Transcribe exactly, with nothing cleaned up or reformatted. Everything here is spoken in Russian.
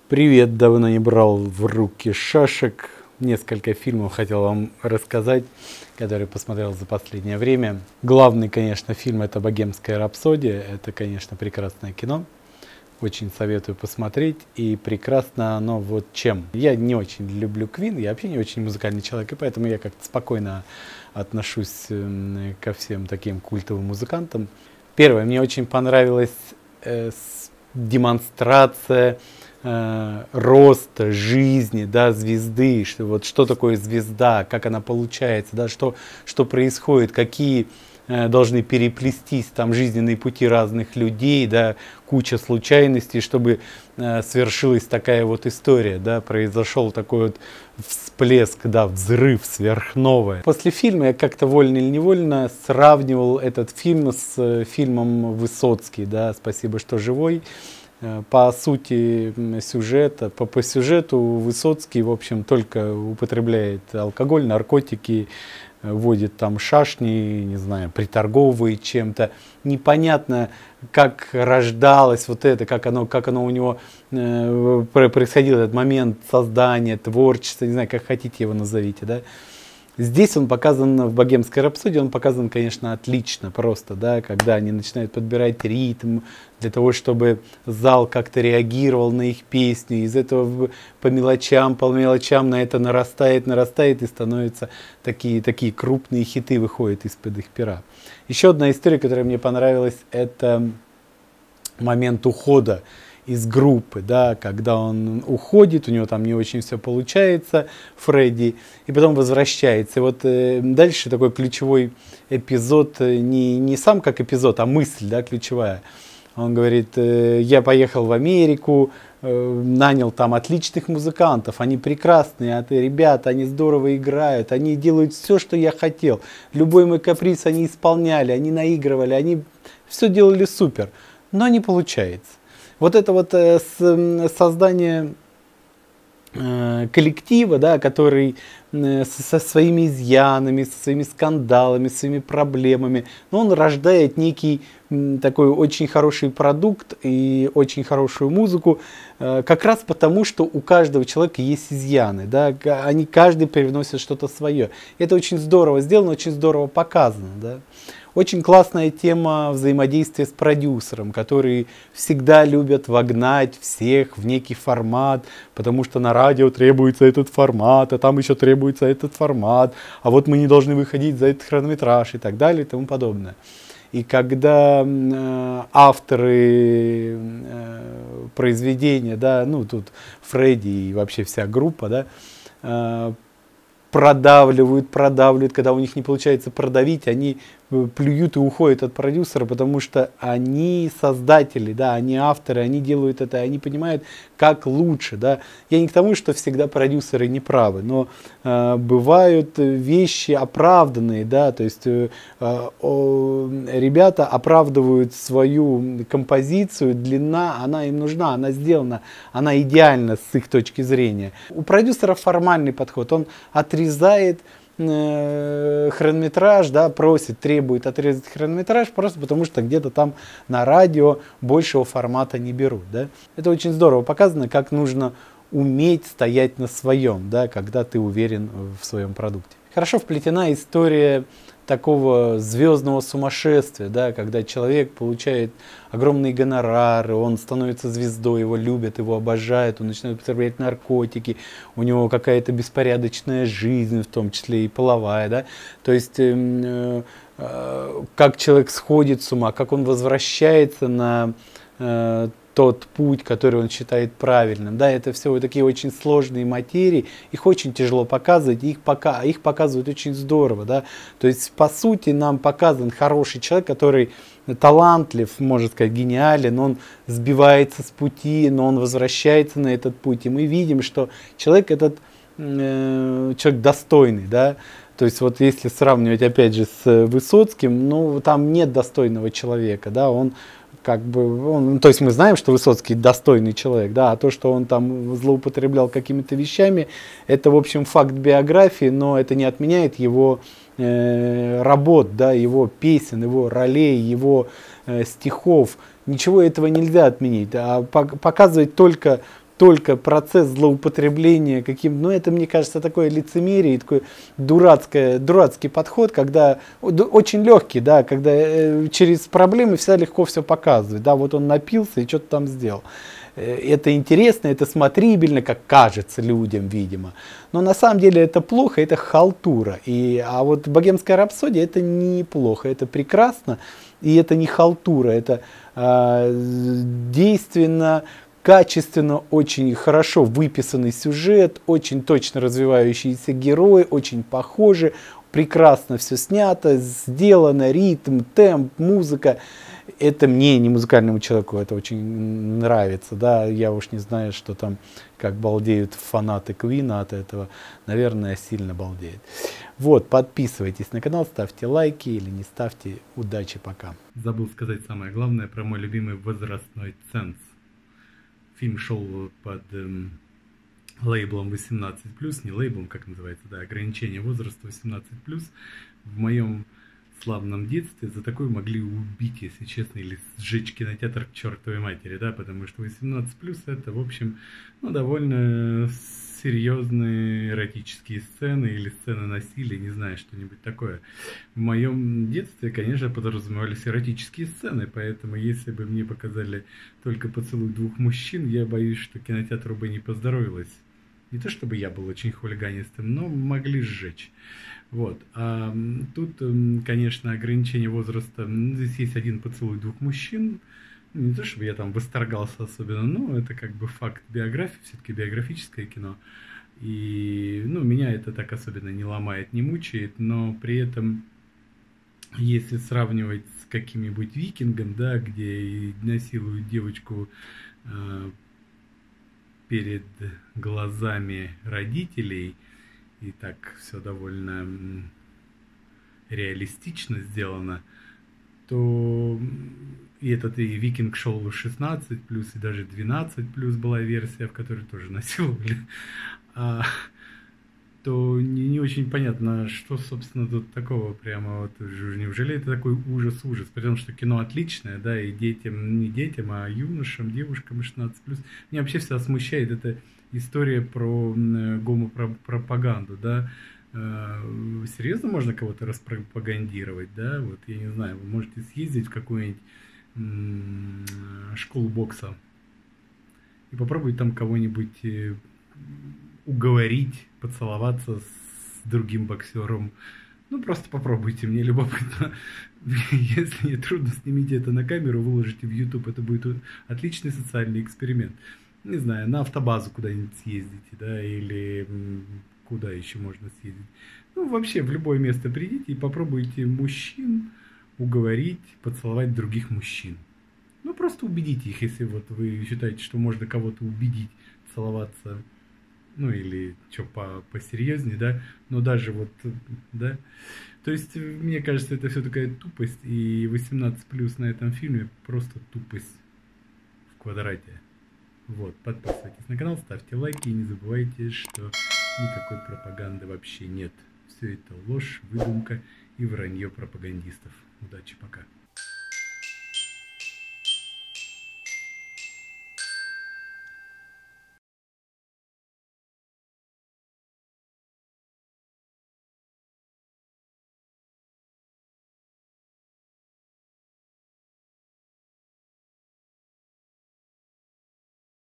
Привет, давно не брал в руки шашек. Несколько фильмов хотел вам рассказать, которые посмотрел за последнее время. Главный, конечно, фильм — это «Богемская рапсодия». Это, конечно, прекрасное кино. Очень советую посмотреть. И прекрасно оно вот чем. Я не очень люблю Queen, я вообще не очень музыкальный человек, и поэтому я как-то спокойно отношусь ко всем таким культовым музыкантам. Первое, мне очень понравилась э, демонстрация э, роста жизни, да, звезды, что, вот, что такое звезда, как она получается, да, что, что происходит, какие э, должны переплестись там жизненные пути разных людей, да, куча случайностей, чтобы э, свершилась такая вот история, да, произошел такой вот всплеск, да, взрыв сверхновая. После фильма я как-то вольно или невольно сравнивал этот фильм с э, фильмом «Высоцкий», да, «Спасибо, что живой». По сути сюжета, по, по сюжету Высоцкий, в общем, только употребляет алкоголь, наркотики, водит там шашни, не знаю, приторговывает чем-то. Непонятно, как рождалось вот это, как оно, как оно у него э, происходил, этот момент создания, творчества, не знаю, как хотите его назовите, да. Здесь он показан, в «Богемской рапсодии», он показан, конечно, отлично, просто, да, когда они начинают подбирать ритм для того, чтобы зал как-то реагировал на их песни. Из этого по мелочам, по мелочам на это нарастает, нарастает и становятся такие, такие крупные хиты выходят из-под их пера. Еще одна история, которая мне понравилась, это момент ухода из группы, да, когда он уходит, у него там не очень все получается, Фредди, и потом возвращается. И вот э, дальше такой ключевой эпизод, не, не сам как эпизод, а мысль, да, ключевая. Он говорит, э, я поехал в Америку, э, нанял там отличных музыкантов, они прекрасные, а ты, ребята, они здорово играют, они делают все, что я хотел. Любой мой каприз они исполняли, они наигрывали, они все делали супер, но не получается. Вот это вот э, с, создание э, коллектива, да, который э, со своими изъянами, со своими скандалами, со своими проблемами, но он рождает некий э, такой очень хороший продукт и очень хорошую музыку, э, как раз потому, что у каждого человека есть изъяны, да, они каждый привносит что-то свое. Это очень здорово сделано, очень здорово показано, да. Очень классная тема взаимодействия с продюсером, которые всегда любят вогнать всех в некий формат, потому что на радио требуется этот формат, а там еще требуется этот формат, а вот мы не должны выходить за этот хронометраж и так далее и тому подобное. И когда э, авторы э, произведения, да, ну тут Фредди и вообще вся группа, да, э, продавливают, продавливают, когда у них не получается продавить, они плюют и уходят от продюсера, потому что они создатели, да, они авторы, они делают это, они понимают, как лучше, да. Я не к тому, что всегда продюсеры не правы, но э, бывают вещи оправданные, да, то есть э, э, ребята оправдывают свою композицию, длина, она им нужна, она сделана, она идеальна с их точки зрения. У продюсера формальный подход, он отрезает хронометраж, да, просит, требует отрезать хронометраж, просто потому что где-то там на радио большего формата не берут, да. Это очень здорово показано, как нужно уметь стоять на своем, да, когда ты уверен в своем продукте. Хорошо вплетена история такого звездного сумасшествия, да, когда человек получает огромные гонорары, он становится звездой, его любят, его обожают, он начинает употреблять наркотики, у него какая-то беспорядочная жизнь, в том числе и половая, да, то есть э, э, как человек сходит с ума, как он возвращается на э, тот путь, который он считает правильным, да, это все вот такие очень сложные материи, их очень тяжело показывать, их, пока, их показывают очень здорово, да, то есть по сути нам показан хороший человек, который талантлив, можно сказать, гениален, он сбивается с пути, но он возвращается на этот путь, и мы видим, что человек этот э, человек достойный, да. То есть вот если сравнивать опять же с Высоцким, ну там нет достойного человека, да, он как бы, он, то есть мы знаем, что Высоцкий достойный человек, да, а то, что он там злоупотреблял какими-то вещами, это, в общем, факт биографии, но это не отменяет его э, работ, да, его песен, его ролей, его э, стихов. Ничего этого нельзя отменить, а показывать только только процесс злоупотребления каким, ну это, мне кажется, такое лицемерие, такой дурацкое, дурацкий подход, когда очень легкий, да, когда э, через проблемы всегда легко все показывать, да, вот он напился и что-то там сделал. Это интересно, это смотрибельно, как кажется людям, видимо. Но на самом деле это плохо, это халтура. И, а вот «Богемская рапсодия» это неплохо, это прекрасно, и это не халтура, это э, действенно, качественно, очень хорошо выписанный сюжет, очень точно развивающиеся герои, очень похожи, прекрасно все снято, сделано, ритм, темп, музыка. Это мне, не музыкальному человеку, это очень нравится, да, я уж не знаю, что там, как балдеют фанаты Квина от этого, наверное, сильно балдеют. Вот, подписывайтесь на канал, ставьте лайки или не ставьте, удачи, пока. Забыл сказать самое главное про мой любимый возрастной ценз. Фильм шел под эм, лейблом восемнадцать плюс, не лейблом, как называется, да, ограничение возраста восемнадцать плюс. В моем славном детстве за такое могли убить, если честно, или сжечь кинотеатр к чертовой матери, да, потому что восемнадцать плюс это, в общем, ну, довольно серьезные эротические сцены или сцены насилия, не знаю, что-нибудь такое. В моем детстве, конечно, подразумевались эротические сцены, поэтому если бы мне показали только поцелуй двух мужчин, я боюсь, что кинотеатру бы не поздоровилось. Не то чтобы я был очень хулиганистым, но могли сжечь. Вот. А тут, конечно, ограничение возраста. Здесь есть один поцелуй двух мужчин. Не то чтобы я там восторгался особенно, но это как бы факт биографии, все-таки биографическое кино. И ну, меня это так особенно не ломает, не мучает, но при этом, если сравнивать с каким-нибудь «Викингом», да, где насилуют девочку э, перед глазами родителей, и так все довольно реалистично сделано, то и этот и «Викинг» шел шестнадцать плюс, и даже двенадцать плюс была версия, в которой тоже насиловали, а, то не, не очень понятно, что, собственно, тут такого прямо вот, неужели это такой ужас-ужас, потому что кино отличное, да, и детям, не детям, а юношам, девушкам шестнадцать плюс. Меня вообще всегда смущает эта история про гомопропаганду, да. Серьезно можно кого-то распропагандировать, да, вот, я не знаю, вы можете съездить в какую-нибудь школу бокса и попробовать там кого-нибудь уговорить поцеловаться с другим боксером. Ну, просто попробуйте, мне любопытно. Если не трудно, снимите это на камеру, выложите в YouTube, это будет отличный социальный эксперимент. Не знаю, на автобазу куда-нибудь съездите, да, или куда еще можно съездить. Ну, вообще, в любое место придите и попробуйте мужчин уговорить поцеловать других мужчин. Ну, просто убедите их, если вот вы считаете, что можно кого-то убедить целоваться, ну, или что по посерьезнее, да, но даже вот, да. То есть, мне кажется, это все такая тупость, и восемнадцать плюс на этом фильме просто тупость в квадрате. Вот, подписывайтесь на канал, ставьте лайки и не забывайте, что никакой пропаганды вообще нет. Все это ложь, выдумка и вранье пропагандистов. Удачи, пока.